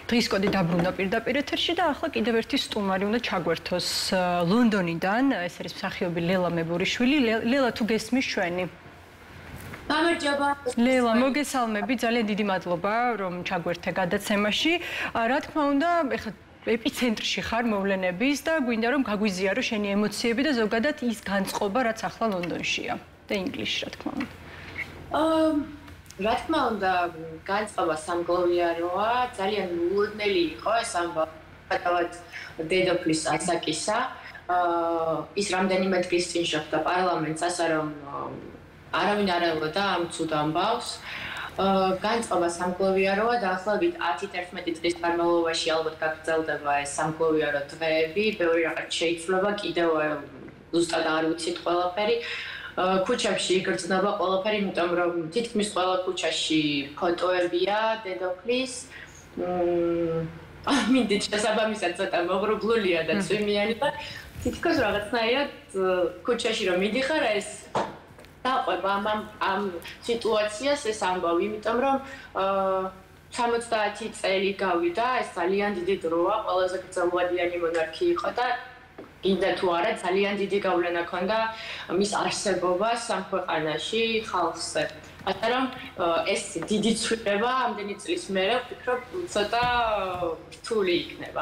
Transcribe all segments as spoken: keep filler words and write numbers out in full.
დღის კოდი დაბრუნდა პირდაპირ ეთერში და ახლა კიდევ ერთი სტუმარი უნდა ჩაგვერთოს ლონდონიდან, ეს არის მსახიობი ლელა მებურიშვილი. ლელა, თუ გესმის ჩვენი? გამარჯობა. ლელა, მოგესალმები, ძალიან დიდი მადლობა, რომ ჩაგვერთე გადაცემაში. რა თქმა უნდა, ეხლა ეპიცენტრში ხარ მოვლენების და გვინდა რომ გაგვიზიარო შენი ემოციები და ზოგადად ის განწყობა, რაც ახლა ლონდონშია და ინგლისში, რა თქმა უნდა. აა რა თქმა უნდა, განწყობა სამგლოვიაროა, ძალიან მოლოდნელი იყო ეს ამბავი, გადავად დედოფლის ასაკისა. აა ის რამდენიმე დღის წინ შეხვდა პარლამენტს, ასე რომ არავინ არ ელოდა ამ ცუდ ამბავს. განწყობა სამგლოვიაროა და ახლა ვით ათი-ათერთმეტი დღის განმავლობაში ალბათ გაგრძელდება ეს სამგლოვიარო დღეები, ბევრი რაღაც შეიცვლება, კიდევ ზუსტად არ ვიცით ყველაფერი. ქუჩებში იგრძნობა ყველაფერი, იმიტომ რომ თითქმის ყველა ქუჩაში ფოტოებია დედოფლის. მინდით შესაბამისად ცოტა მოღრუბლულია და წვიმიანი და თითქოს რაღაცნაირად ქუჩაში რომ მიდიხარ ეს დაყვება ამ ამ სიტუაციას ეს ამბავი, იმიტომ რომ სამოცდაათი წელი გავიდა, ეს ძალიან დიდი დროა, ყველაზე გრძელვადიანი მონარქი იყო და კიდე თუ არა ძალიან დიდი გავლენა ჰქონდა მის არსებობას ამ ქვეყანაში, ხალხზე. ასე რომ ეს დიდი ცვლილება ამდენი წლის მერე ვფიქრობ ცოტა რთული იქნება.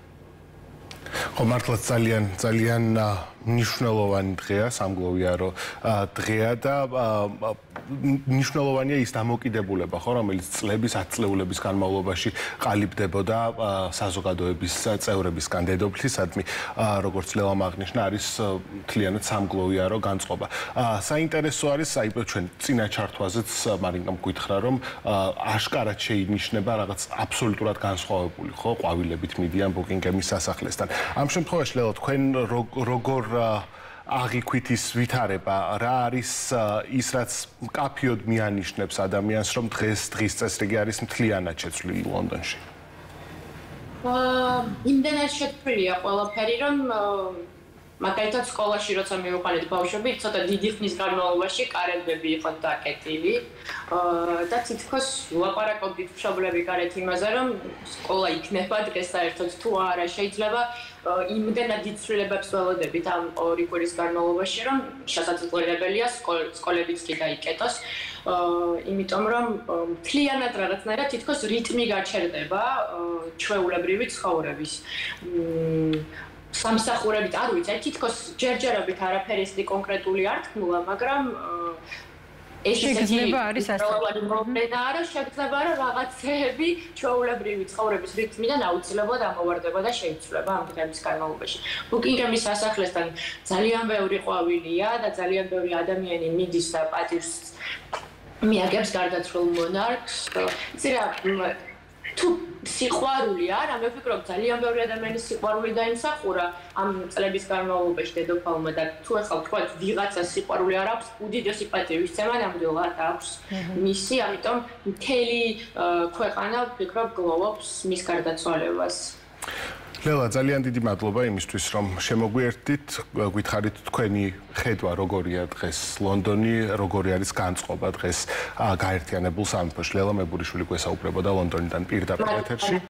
ხო, მართლაც ძალიან ძალიან მნიშვნელოვანი დღეა, სამგლოვიარო დღეა და მნიშვნელოვანია ის დამოკიდებულება, ხო, რომელიც წლების, ათწლეულების განმავლობაში ყალიბდებოდა საზოგადოების წევრებისგან დედოფლისადმი, როგორც ლელამ აღნიშნა, არის მთლიანად სამგლოვიარო განწყობა. საინტერესო არის, აი ჩვენ წინა ჩართვაზეც მარინკამ გითხრა, რომ აშკარად შეინიშნება რაღაც აბსოლუტურად განსხვავებული, ხო, ყვავილებით მიდიან ბუკინგემის სასახლესთან. ამ შემთხვევაში ლელა, თქვენ როგორ აღიქვით ის ვითარება, რა არის ის, რაც მკაფიოდ მიანიშნებს ადამიანს, რომ დღეს დღის წესრიგი არის მთლიანად შეცვლილი ლონდონში? აა, იმდენად შეცვლილია ყველაფერი, რომ მაგალითად სკოლაში როცა მივიყვანეთ ბავშვები, ცოტა დიდი ხნის განმავლობაში კარებები იყო დაკეტილი და თითქოს ვლაპარაკობდით მშობლები გარეთ იმაზე, რომ სკოლა იქნება დღეს საერთოდ თუ არა, შეიძლება იმდენად დიდ ცვლილებებს ველოდებით ამ ორი კვირის განმავლობაში, რომ შესაძლებელია სკოლებიც კი დაიკეტოს, იმიტომ რომ მთლიანად რაღაცნაირად თითქოს რიტმი გაჩერდება ჩვეულებრივი ცხოვრების. სამსახურებით არ ვიცი, თითქოს ჯერჯერობით არაფერი ისეთი კონკრეტული არ თქმულა, მაგრამ ეს შეგრძნება არის ასე. პრობლემა არა, შეგრძნება რა რაღაცეები ჩვეულებრივი ცხოვრების რიტმიდან აუცილებლად ამოვარდება და შეიცვლება ამ დღეების განმავლობაში. ბუკინგემის სასახლესთან ძალიან ბევრი ყვავილია და ძალიან ბევრი ადამიანი მიდის და პატივს მიაგებს გარდაცვლილ მონარქს. იცი რა, თუ სიყვარული არა, მე ვფიქრობ ძალიან ბევრი ადამიანის სიყვარული დაიმსახურა ამ წლების განმავლობაში დედოფალმა და თუ ახლა თქვათ ვიღაცას სიყვარული არ აქვს, უდიდესი პატივისცემა ნამდვილად აქვს მისი, ამიტომ მთელი ქვეყანა ვფიქრობ გლოვობს მის გარდაცვალებას. ლელა, ძალიან დიდი მადლობა იმისთვის, რომ შემოგვიერთდით, გითხარით თქვენი ხედვა როგორია დღეს ლონდონი, როგორი არის განწყობა დღეს გაერთიანებულ სამეფოში. ლელა მებურიშვილი გვესაუბრებოდა ლონდონიდან პირდაპირ ეთერში.